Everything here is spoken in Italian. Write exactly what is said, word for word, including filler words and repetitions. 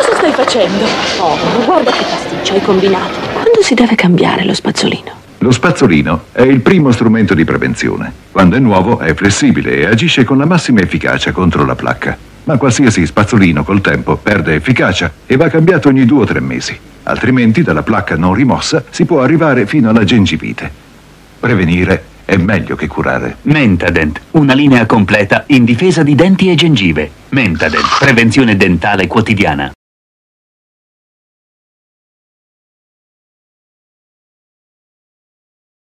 Cosa stai facendo? Oh, guarda che pasticcio hai combinato. Quando si deve cambiare lo spazzolino? Lo spazzolino è il primo strumento di prevenzione. Quando è nuovo è flessibile e agisce con la massima efficacia contro la placca. Ma qualsiasi spazzolino col tempo perde efficacia e va cambiato ogni due o tre mesi. Altrimenti dalla placca non rimossa si può arrivare fino alla gengivite. Prevenire è meglio che curare. Mentadent, una linea completa in difesa di denti e gengive. Mentadent, prevenzione dentale quotidiana.